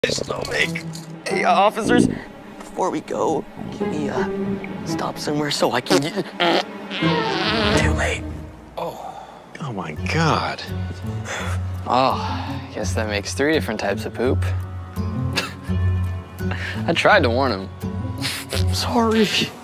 stomach. Hey, officers, before we go, can we stop somewhere so I can get... Too late. Oh my God. Oh, guess that makes 3 different types of poop. I tried to warn him. Sorry.